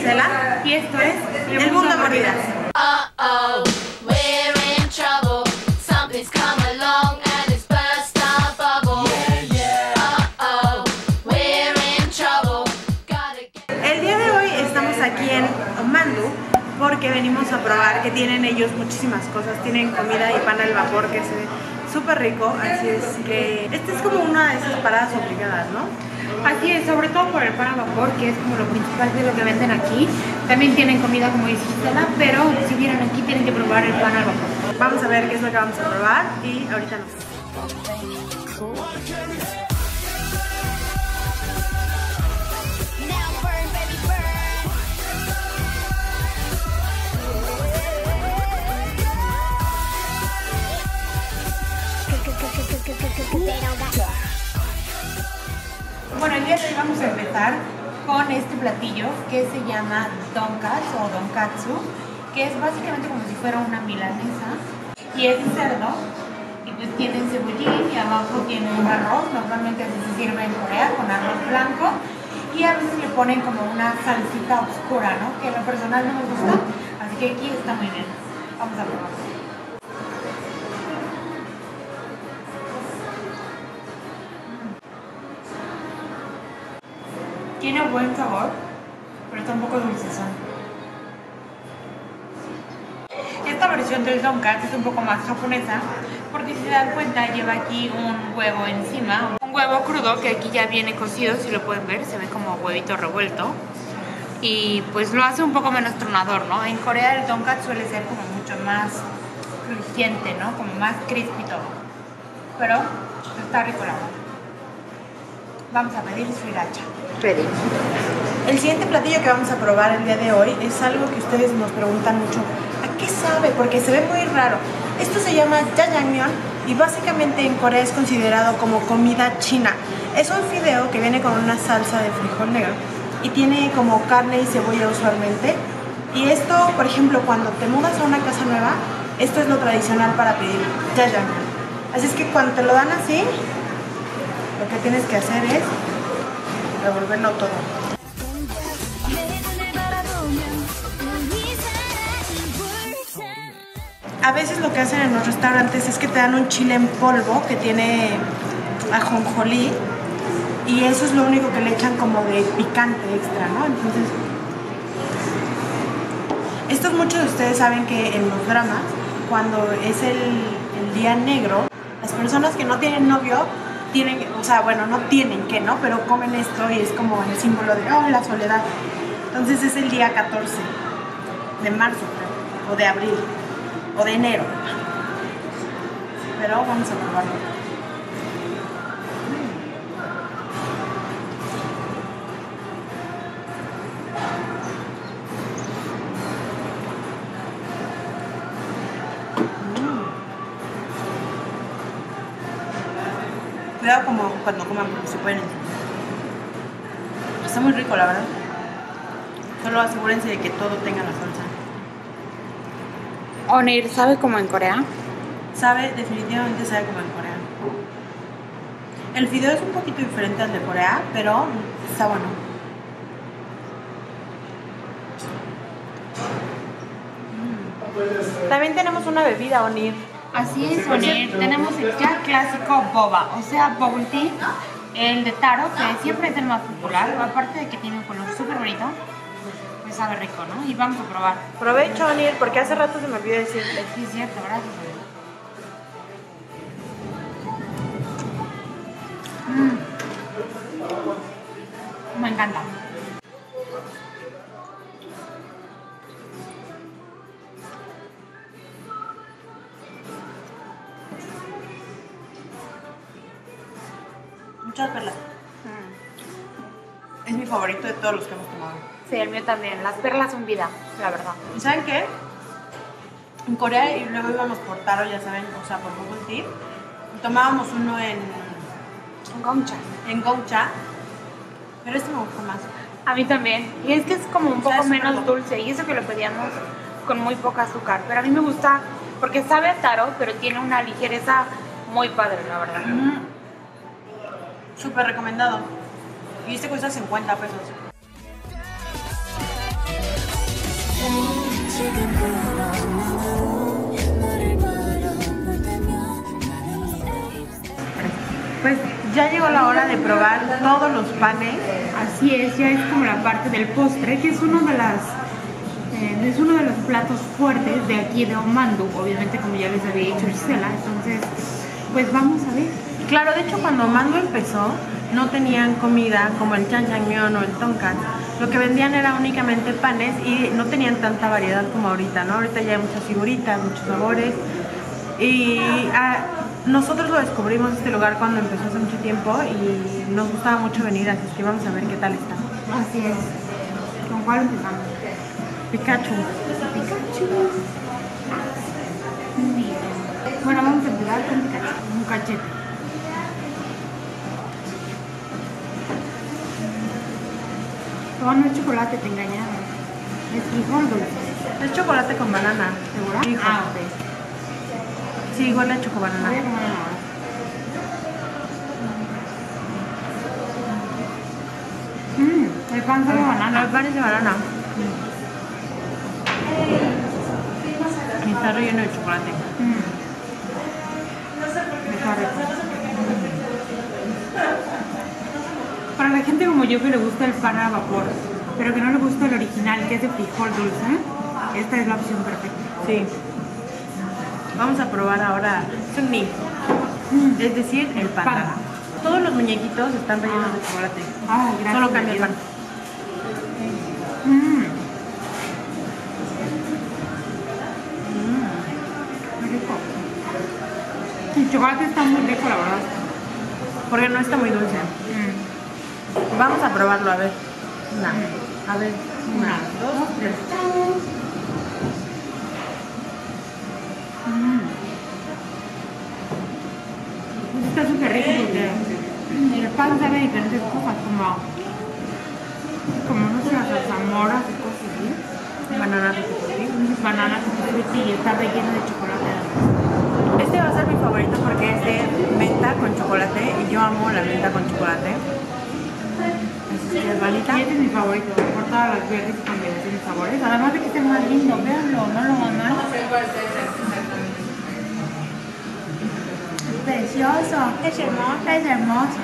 Gisela y esto es El Mundo de Mordidas. Uh-oh, we're in trouble. Something's come along and it's burst our bubble. Uh-oh, we're in trouble. El día de hoy estamos aquí en Mandu porque venimos a probar que tienen ellos muchísimas cosas. Tienen comida y pan al vapor que se ve súper rico, así es que esta es como una de esas paradas obligadas, ¿no? Así es, sobre todo por el pan al vapor, que es como lo principal de lo que venden aquí. También tienen comida como dice Gisela, pero si vienen aquí tienen que probar el pan al vapor. Vamos a ver qué es lo que vamos a probar y ahorita nos vemos. Bueno, el día de hoy vamos a empezar con este platillo que se llama Donkats o Donkatsu, que es básicamente como si fuera una milanesa y es de cerdo y pues tiene cebollín y abajo tiene un arroz. Normalmente así se sirve en Corea con arroz blanco y a veces le ponen como una salsita oscura, ¿no? Que en lo personal no me gusta, así que aquí está muy bien. Vamos a probarlo. Tiene buen sabor, pero está un poco dulcezón. Esta versión del Donkat es un poco más japonesa, porque si se dan cuenta lleva aquí un huevo encima, un huevo crudo que aquí ya viene cocido, si lo pueden ver, se ve como huevito revuelto. Y pues lo hace un poco menos tronador, ¿no? En Corea el Donkat suele ser como mucho más crujiente, ¿no? Como más crispy todo. Pero está rico la verdad. Vamos a pedir sriracha. Ready. El siguiente platillo que vamos a probar el día de hoy es algo que ustedes nos preguntan mucho. ¿A qué sabe? Porque se ve muy raro. Esto se llama jjajangmyeon y básicamente en Corea es considerado como comida china. Es un fideo que viene con una salsa de frijol negro y tiene como carne y cebolla usualmente. Y esto, por ejemplo, cuando te mudas a una casa nueva, esto es lo tradicional para pedir jjajangmyeon. Así es que cuando te lo dan así, lo que tienes que hacer es revolverlo todo. A veces lo que hacen en los restaurantes es que te dan un chile en polvo que tiene ajonjolí y eso es lo único que le echan como de picante extra, ¿no? Entonces, estos muchos de ustedes saben que en los dramas, cuando es el día negro, las personas que no tienen novio tienen, o sea, bueno, no tienen que, ¿no? Pero comen esto y es como el símbolo de, oh, la soledad. Entonces es el día 14 de marzo, creo, o de abril, o de enero. Pero vamos a probarlo. Cuidado como cuando coman porque se pueden encender. Está muy rico, la verdad. Solo asegúrense de que todo tenga la salsa. Onir, ¿sabe como en Corea? Sabe, definitivamente sabe como en Corea. El fideo es un poquito diferente al de Corea, pero está bueno. También tenemos una bebida, Onir. Así es, Onir. Tenemos el ya clásico boba, o sea, bubble tea. El de taro, que siempre es el más popular, aparte de que tiene un color súper bonito, pues sabe rico, ¿no? Y vamos a probar. Provecho, Onir, porque hace rato se me olvidó decirle. Sí, es cierto, gracias, Onir. Me encanta. Muchas perlas. Es mi favorito de todos los que hemos tomado. Sí, el mío también. Las perlas son vida, la verdad. ¿Y saben qué? En Corea y luego íbamos por taro, ya saben, o sea, por bubble tea. Tomábamos uno en Gongcha. Gongcha, pero este me gustó más. A mí también. Y es que es como un poco Sabe menos súper dulce. Y eso que lo pedíamos con muy poca azúcar. Pero a mí me gusta porque sabe a taro, pero tiene una ligereza muy padre, la verdad. Súper recomendado. Y este cuesta 50 pesos. 지금 그런 마음으로 너를 바라볼 때면 Pues ya llegó la hora de probar todos los panes. Así es, ya es como la parte del postre, que es uno de los platos fuertes de aquí de Omandu, obviamente como ya les había dicho Gisela, entonces pues vamos a ver. Claro, de hecho cuando Omandu empezó no tenían comida como el jjajangmyeon o el tonkat. Lo que vendían era únicamente panes y no tenían tanta variedad como ahorita, ¿no? Ahorita ya hay muchas figuritas, muchos sabores y nosotros lo descubrimos este lugar cuando empezó hace mucho tiempo y nos gustaba mucho venir, así que vamos a ver qué tal está. Así es. ¿Con cuál empezamos? Pikachu. Pikachu. Mira. Bueno, vamos a empezar con Pikachu. Un cachete. Oh, no es chocolate, te engañaron. Es frijol dulce. Es chocolate con banana. ¿Segura? Hijo. Ah, ok. Sí, huele a A chocobanana. ver, bueno. El pan sabe a banana. El pan es de banana. Y está relleno de chocolate. Está rico. Para la gente como yo que le gusta el pan a vapor, pero que no le gusta el original, que es de frijol dulce, esta es la opción perfecta. Sí. Vamos a probar ahora sunni, es decir, el pan. Pan. Todos los muñequitos están rellenos de chocolate. Ay, gracias. Solo cambia el pan. Muy rico. El chocolate está muy rico, la verdad. Porque no está muy dulce. Vamos a probarlo, a ver. A ver. Una, dos, tres. Está súper rico porque el pan sabe diferentes cosas, como no sé, las zamoras y cosas así. Banana tutti. Bananas y está relleno de chocolate. Este va a ser mi favorito porque es de menta con chocolate y yo amo la menta con chocolate. Así que hermanita. Y este es mi favorito, por todas las verdes y combinaciones de sabores. Además de que es el más lindo, véanlo, no lo aman. Es precioso. Es hermoso. Es hermoso.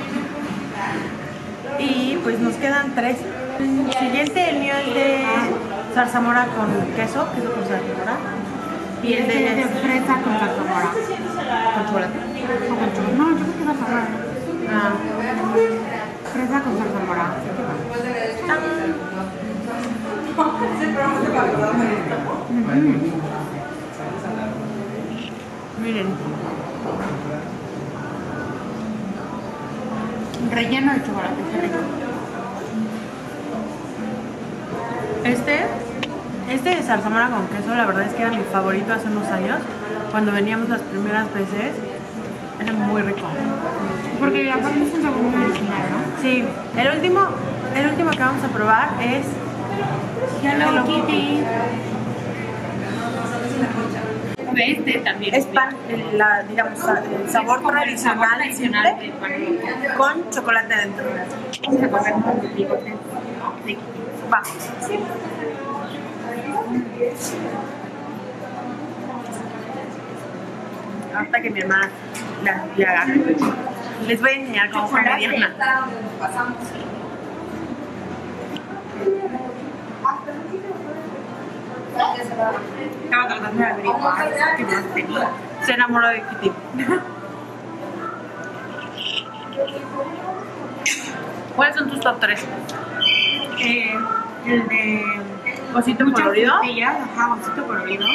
Y pues nos quedan tres. El siguiente, el mío es de zarzamora con queso con zarzamora. Y el de fresa con zarzamora. Con chocolate. O con chocolate. No, yo creo que es zarzamora. Ah. Fresa con zarzamora. Miren. Relleno de chocolate, qué rico. Este de zarzamora con queso, la verdad es que era mi favorito hace unos años. Cuando veníamos las primeras veces, era muy rico. Porque aparte es un sabor muy original, ¿no? Sí, el último que vamos a probar es Hello Kitty. Este también. es pan, digamos, el sabor como el sabor tradicional tradicional simple del pan. con chocolate adentro. Vamos a comer un bigote de Kitty. Va. Hasta que mi hermana la haga. Les voy a enseñar cómo fue Diana. Estaba tratando de averiguar qué más tenía. Se enamoró de Kitty. ¿Cuáles son tus top 3? El de ¿Osito muchas colorido? frutillas, ajá, osito colorido.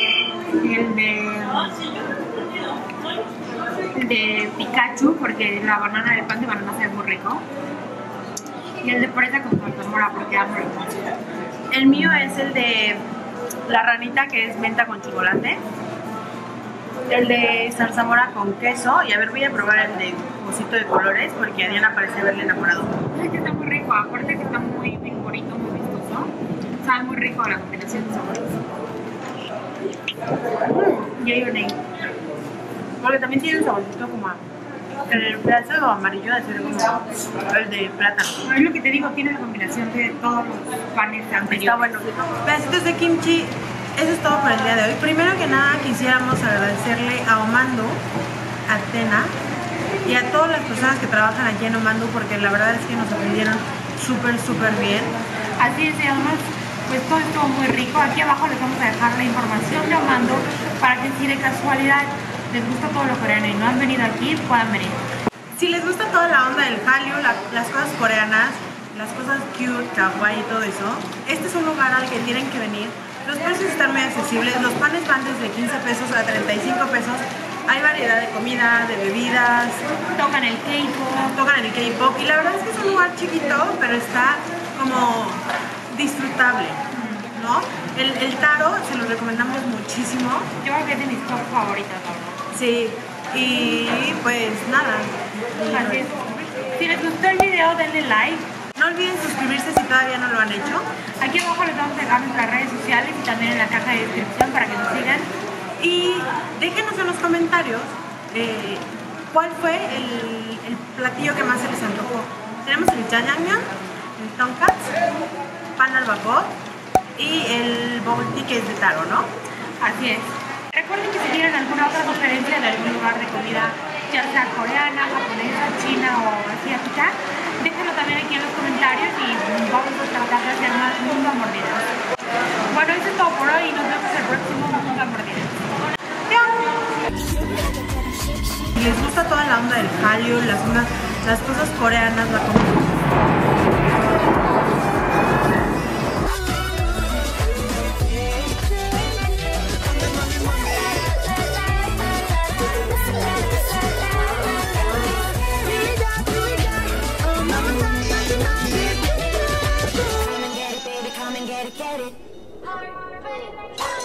El de Pikachu, porque la banana del pan de banana se ve muy rico. Y el de fresa con zarzamora, porque amo el pan. El mío es el de la ranita, que es menta con chocolate. El de zarzamora con queso. Y a ver, voy a probar el de osito de colores, porque a Diana parece haberle enamorado. Es que está muy rico, aparte que está muy bonito, muy vistoso. Sabe muy rico la combinación de sabores. Y hay un egg. Porque también tiene un saborcito como a El pedazo amarillo de ser como el de plátano. Es lo que te digo, tiene la combinación de todos los panes anteriores. Está bueno. Pedacitos de kimchi. Eso es todo por el día de hoy. Primero que nada quisiéramos agradecerle a Omandu, a Tena y a todas las personas que trabajan aquí en Omandu, porque la verdad es que nos atendieron súper bien. Así es, y además, pues todo estuvo muy rico. Aquí abajo les vamos a dejar la información de Omandu para que si de casualidad les gusta todo lo coreano y no han venido aquí, puedan venir. Si les gusta toda la onda del Hallyu, las cosas coreanas, las cosas cute, kawaii y todo eso, este es un lugar al que tienen que venir. Los precios están muy accesibles, los panes van desde 15 pesos a 35 pesos. Hay variedad de comida, de bebidas. Tocan el K-pop. Tocan el K-pop y la verdad es que es un lugar chiquito, pero está como disfrutable, ¿no? El taro se lo recomendamos muchísimo. Yo creo que es de mis top favoritas, la verdad. Sí, y pues nada. Así es. Si les gustó el video, denle like. No olviden suscribirse si todavía no lo han hecho. Aquí abajo les vamos a dejar nuestras redes sociales y también en la caja de descripción para que nos sigan. Y déjenos en los comentarios cuál fue el platillo que más se les antojó. Tenemos el jajangmyeon, el tonkatsu, pan al vapor y el bubble tea que es de taro, ¿no? Así es. Recuerden que si tienen alguna otra sugerencia de algún lugar de comida, ya sea coreana, japonesa, china o asiática, déjenlo también aquí en los comentarios y vamos a tratar de hacer más Mundo a Mordidas. Bueno, eso es todo por hoy y nos vemos el próximo Mundo a Mordidas. Si les gusta toda la onda del Hallyu, las cosas coreanas, la comida. Come and get it, baby, come and get it, get it.